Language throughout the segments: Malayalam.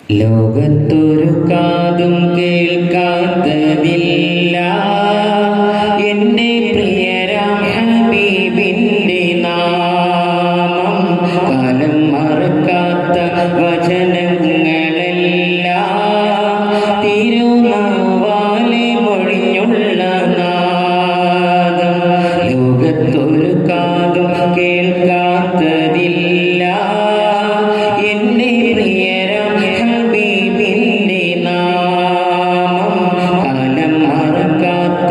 ലോകത്തൊരു കാതും കേൾക്കാത്തതില്ല എന്റെ പ്രിയരാം ഹബീബിന്റെ നാമം. കാലം മറക്കാത്ത വചനങ്ങളെല്ലാം തിരുനാവാലെ മൊഴിഞ്ഞുള്ള നാദം. ലോകത്തൊരു കാതും കേൾക്കാത്തതില്ല എന്റെ പ്രിയരാം ഹബീബിന്റെ നാമം. കാലം മറക്കാത്ത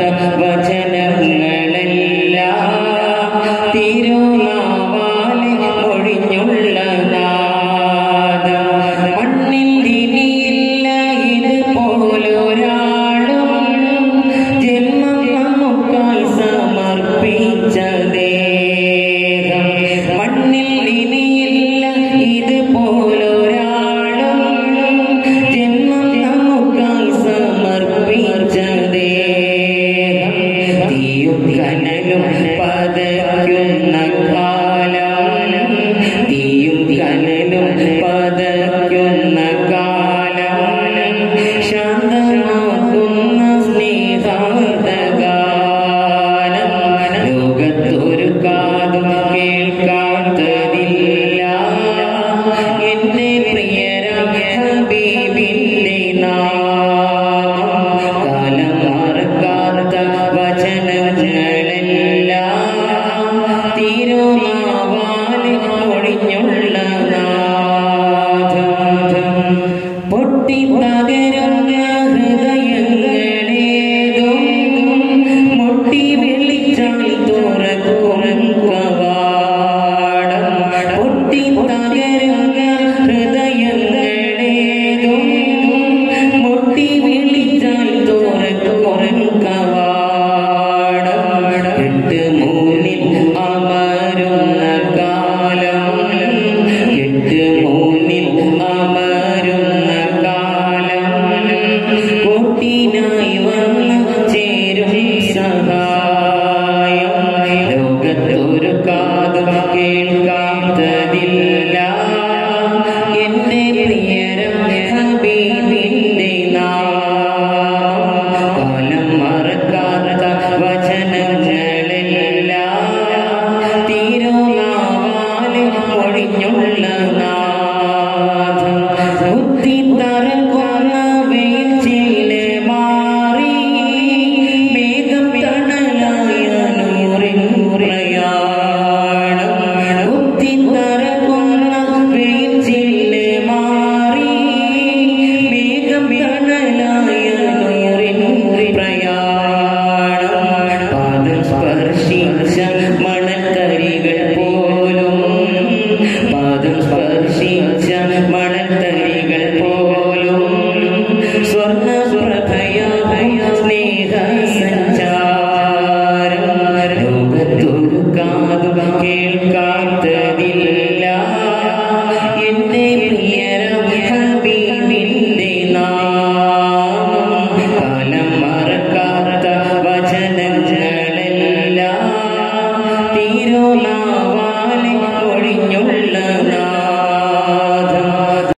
വചനങ്ങളെല്ലാം തിരുനാവാലെ മൊഴിഞ്ഞുള്ള നാദം. മണ്ണിൽ ഇനിയില്ല ഇതുപോലൊരാളും ജന്മം നമുക്കായി സമർപ്പിച്ച ദേഹം. മണ്ണിൽ ഇനിയില്ല ഇതുപോലൊരാളും ജന്മം നമുക്കായി സമർപ്പിച്ച ദേഹം. തീയും കനലും പതയ്ക്കുന്ന കാലം, തീയും കനലും പതയ്ക്കുന്ന കാലം, ശാന്തമാക്കുന്ന സ്നേഹാർദ്ദഗാനം. ലോകത്തൊരു കാതും കേൾക്കാത്തതില്ല എന്റെ പ്രിയരാം ഹബീബിന്റെ നാമം. കാലം മറക്കാത്ത വചനങ്ങളെല്ലാം തിരുനാവാലെ മൊഴിഞ്ഞുള്ള നാദം. പൊട്ടിത്തകരുന്ന